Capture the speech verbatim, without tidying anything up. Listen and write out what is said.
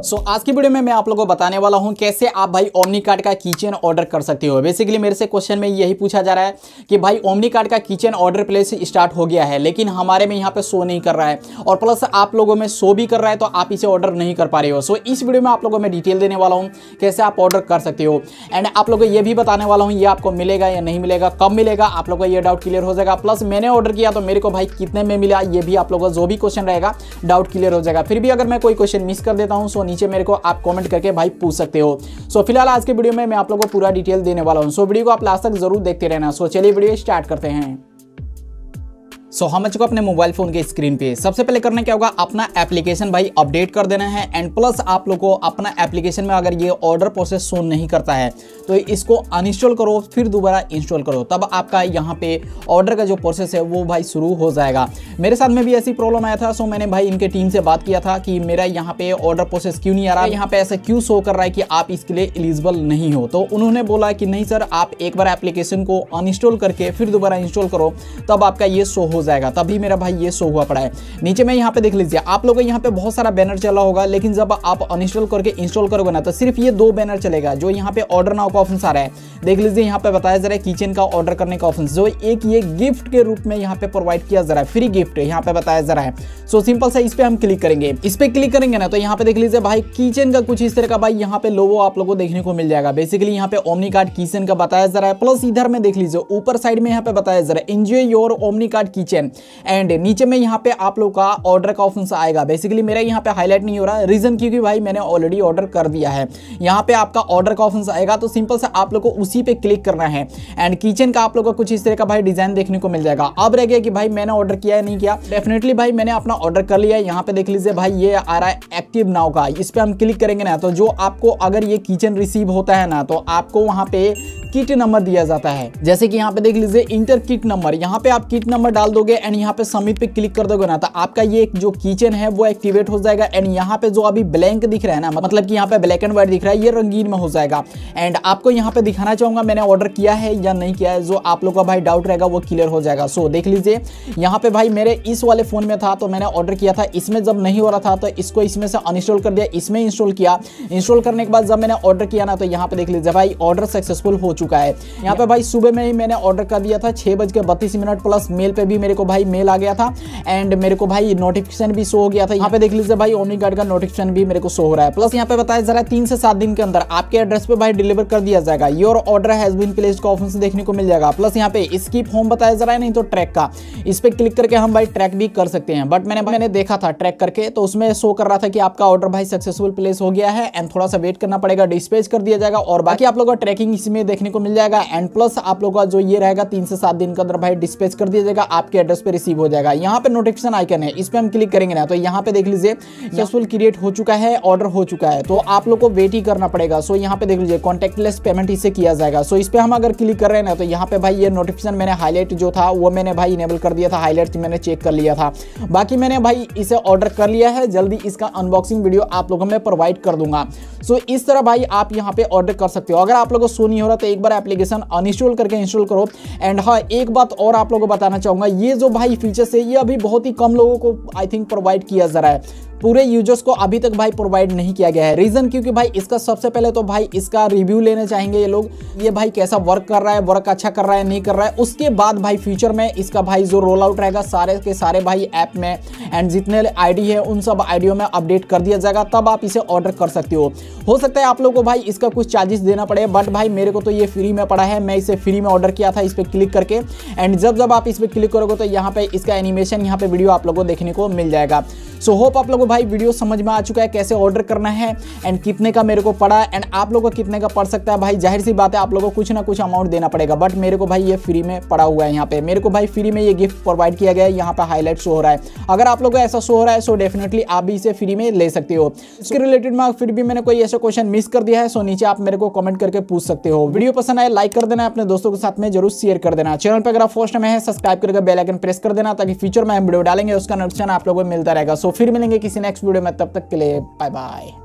सो so, आज की video में मैं आप लोगों को बताने वाला हूं कैसे आप भाई ओमनी कार्ड का कीचेन ऑर्डर कर सकते हो। बेसिकली मेरे से क्वेश्चन में यही पूछा जा रहा है कि भाई ओमनी कार्ड का कीचेन ऑर्डर प्लेस स्टार्ट हो गया है लेकिन हमारे में यहाँ पे शो नहीं कर रहा है और प्लस आप लोगों में शो भी कर रहा है तो आप इसे ऑर्डर नहीं कर पा रहे हो। सो so, इस वीडियो में आप लोगों में डिटेल देने वाला हूँ कैसे आप ऑर्डर कर सकते हो एंड आप लोगों को ये भी बताने वाला हूँ ये आपको मिलेगा या नहीं मिलेगा, कब मिलेगा, आप लोगों को ये डाउट क्लियर हो जाएगा। प्लस मैंने ऑर्डर किया तो मेरे को भाई कितने में मिला ये भी आप लोगों का जो भी क्वेश्चन रहेगा डाउट क्लियर हो जाएगा। फिर भी अगर मैं कोई क्वेश्चन मिस कर देता हूँ सो नीचे मेरे को आप कमेंट करके भाई पूछ सकते हो। सो फिलहाल आज के वीडियो में मैं आप लोगों को पूरा डिटेल देने वाला हूं। सो वीडियो को आप लास्ट तक जरूर देखते रहना। सो चलिए वीडियो स्टार्ट करते हैं। सो so, हम चुका अपने मोबाइल फोन के स्क्रीन पे। सबसे पहले करना क्या होगा, अपना एप्लीकेशन भाई अपडेट कर देना है एंड प्लस आप लोग को अपना एप्लीकेशन में अगर ये ऑर्डर प्रोसेस शो नहीं करता है तो इसको अनइंस्टॉल करो फिर दोबारा इंस्टॉल करो, तब आपका यहाँ पे ऑर्डर का जो प्रोसेस है वो भाई शुरू हो जाएगा। मेरे साथ में भी ऐसी प्रॉब्लम आया था। सो मैंने भाई इनके टीम से बात किया था कि मेरा यहाँ पे ऑर्डर प्रोसेस क्यों नहीं आ रहा, यहाँ पे ऐसा क्यों शो कर रहा है कि आप इसके लिए एलिजिबल नहीं हो। तो उन्होंने बोला कि नहीं सर, आप एक बार एप्लीकेशन को अनइंस्टॉल करके फिर दोबारा इंस्टॉल करो तब आपका ये शो हो जाएगा। तभी मेरा भाई ये शो हुआ पड़ा है। नीचे में यहाँ पे देख लीजिए, आप लोगों को यहाँ पे बहुत सारा बैनर चला होगा लेकिन जब आप अनइंस्टॉल करके इंस्टॉल करोगे ना तो सिर्फ ये दो बैनर चलेगा। जो यहाँ पे ऑर्डर नाउ का ऑप्शन आ रहा है देख लीजिए, यहाँ पे बताया जा रहा है किचन का ऑर्डर करने का ऑप्शन, जो एक ये गिफ्ट के रूप में यहाँ पे प्रोवाइड किया जा रहा है, फ्री गिफ्ट यहाँ पे बताया जा रहा है। सो सिंपल से इस पे हम क्लिक करेंगे। इस पे क्लिक करेंगे ना तो यहाँ पे देख लीजिए भाई किचन का कुछ इस तरह का भाई यहाँ पे लोगो आप लोगों को देखने को मिल जाएगा। बेसिकली यहाँ पे ओमनी कार्ड किचन का बताया जा रहा है। प्लस इधर में देख लीजिए ऊपर साइड में यहाँ पे बताया जा रहा है enjoy your Omni card keychain and नीचे में यहाँ पे आप लोग का ऑर्डर का ऑप्शन आएगा। बेसिकली मेरा यहाँ पे हाईलाइट नहीं हो रहा है, रीजन क्योंकि भाई मैंने ऑलरेडी ऑर्डर कर दिया है। यहाँ पे आपका ऑर्डर का ऑप्शन आएगा तो सिंपल से आप लोग को उसी पे क्लिक करना है एंड किचन का आप लोग को कुछ इस तरह का भाई डिजाइन देखने को मिल जाएगा। अब रह गया कि भाई मैंने ऑर्डर किया है नहीं किया। डेफिनेटली भाई मैंने अपना ऑर्डर कर लिया है। यहाँ पे देख लीजिए भाई ये आ रहा है एक्टिव नाउ का, इस पे हम क्लिक करेंगे ना तो जो आपको अगर ये किचन रिसीव होता है ना तो आपको वहां पे किट नंबर दिया जाता है। जैसे कि यहाँ पे देख लीजिए इंटर किट नंबर, यहाँ पे आप किट नंबर डाल दोगे एंड यहाँ पे सबमिट पे क्लिक कर दोगे ना तो आपका ये जो किचन है वो एक्टिवेट हो जाएगा एंड यहाँ पे जो अभी ब्लैंक दिख रहा है ना, मतलब कि यहाँ पे ब्लैक एंड व्हाइट दिख रहा है, ये रंगीन में हो जाएगा। एंड आपको यहाँ पे दिखाना चाहूंगा मैंने ऑर्डर किया है या नहीं किया है, जो आप लोग का भाई डाउट रहेगा वो क्लियर हो जाएगा। सो देख लीजिए यहाँ पे भाई मेरे इस वाले फोन में था तो मैंने ऑर्डर किया था, इसमें जब नहीं हो रहा था तो इसको इसमें से अनइंस्टॉल कर दिया, इसमें इंस्टॉल किया। इंस्टॉल करने के बाद जब मैंने ऑर्डर किया ना तो यहाँ पे देख लीजिए भाई ऑर्डर सक्सेसफुल हो चुका है। यहाँ पे भाई सुबह में ही मैंने ऑर्डर कर दिया था छह बज के बत्तीस मिनट, प्लस मेल पे भी मेरे को भाई मेल आ गया था एंड मेरे को भाई नोटिफिकेशन भी शो हो गया था। यहाँ पे देख लीजिए भाई ओमनी कार्ड का नोटिफिकेशन भी मेरे को शो हो रहा है। प्लस यहाँ पे बताया जा रहा है तीन से सात दिन के अंदर आपके एड्रेस पे भाई डिलीवर कर दिया जाएगा। Your order has been placed का ऑप्शन देखने को मिल जाएगा। प्लस यहाँ पे स्किप होम बताया जा रहा है, नहीं तो ट्रैक का, इस पे क्लिक करके हम भाई ट्रैक भी कर सकते हैं। बट मैंने मैंने देखा था ट्रैक करके तो उसमें शो कर रहा था कि आपका ऑर्डर भाई सक्सेसफुल प्लेस हो गया है एंड थोड़ा सा वेट करना पड़ेगा, डिस्पैच कर दिया जाएगा और बाकी आप लोगों का ट्रैकिंग इसमें देखने को मिल जाएगा। एंड प्लस आप लोगों का जो ये रहेगा तीन से सात दिन के अंदर भाई डिस्पैच कर दिया जाएगा, आपके एड्रेस पे रिसीव हो जाएगा। यहाँ पे नोटिफिकेशन आइकन है, इस पे हम क्लिक करेंगे ना तो यहाँ पे देख लीजिए सक्सेसफुल क्रिएट हो चुका है, ऑर्डर हो चुका है, तो आप लोग को वेट ही करना पड़ेगा। सो यहाँ पे देख लीजिए कॉन्टैक्टलेस पेमेंट इससे किया जाएगा। सो इस पे हम अगर क्लिक कर रहे हैं ना तो यहाँ पे भाई ये नोटिफिकेशन मैंने हाईलाइट जो था वो मैंने भाई इनेबल कर दिया था, हाईलाइट मैंने चेक कर लिया था। बाकी मैंने भाई इसे ऑर्डर कर लिया है, जल्दी इसका अनबॉक्सिंग वीडियो आप लोगों में प्रोवाइड कर दूंगा। सो इस तरह भाई आप यहाँ पे ऑर्डर कर सकते हो। अगर आप लोगों को शो नहीं हो रहा तो एक बार एप्लीकेशन अनइंस्टॉल करके इंस्टॉल करो। एंड हाँ एक बात और आप लोगों को बताना चाहूंगा, ये जो भाई फीचर्स है ये अभी बहुत ही कम लोगों को आई थिंक प्रोवाइड किया जा रहा है, पूरे यूजर्स को अभी तक भाई प्रोवाइड नहीं किया गया है। रीजन क्योंकि भाई इसका सबसे पहले तो भाई इसका रिव्यू लेने चाहेंगे ये लोग, ये भाई कैसा वर्क कर रहा है, वर्क अच्छा कर रहा है नहीं कर रहा है, उसके बाद भाई फ्यूचर में इसका भाई जो रोल आउट रहेगा सारे के सारे भाई ऐप में एंड जितने आईडी है उन सब आईडियो में अपडेट कर दिया जाएगा, तब आप इसे ऑर्डर कर सकते हो। हो सकता है आप लोग को भाई इसका कुछ चार्जेस देना पड़े, बट भाई मेरे को तो ये फ्री में पड़ा है, मैं इसे फ्री में ऑर्डर किया था इस पर क्लिक करके। एंड जब जब आप इस पर क्लिक करोगे तो यहाँ पे इसका एनिमेशन यहाँ पे वीडियो आप लोगों को देखने को मिल जाएगा। सो होप आप लोगों को भाई वीडियो समझ में आ चुका है कैसे ऑर्डर करना है एंड कितने का मेरे को पड़ा एंड आप लोगों को कितने का पड़ सकता है। भाई जाहिर सी बात है आप लोगों को कुछ ना कुछ अमाउंट देना पड़ेगा, बट मेरे को भाई ये फ्री में पड़ा हुआ है। यहाँ पे मेरे को भाई फ्री में ये गिफ्ट प्रोवाइड किया गया है, यहाँ पे हाईलाइट शो हो रहा है। अगर आप लोगों को ऐसा शो हो रहा है सो डेफिनेटली आप भी इसे फ्री में ले सकते हो। इसके रिलेटेड में फिर भी मैंने कोई ऐसा क्वेश्चन मिस कर दिया है सो नीचे आप मेरे को कमेंट करके पूछ सकते हो। वीडियो पसंद आए लाइक कर देना, अपने दोस्तों के साथ में जरूर शेयर कर देना। चैनल पर अगर आप फर्स्ट टाइम है सब्सक्राइब करके बेल आइकन प्रेस कर देना ताकि फ्यूचर में हम वीडियो डालेंगे उसका नोटिफिकेशन आप लोगों को मिलता रहेगा। सो फिर मिलेंगे किसी नेक्स्ट वीडियो में, तब तक के लिए बाय बाय।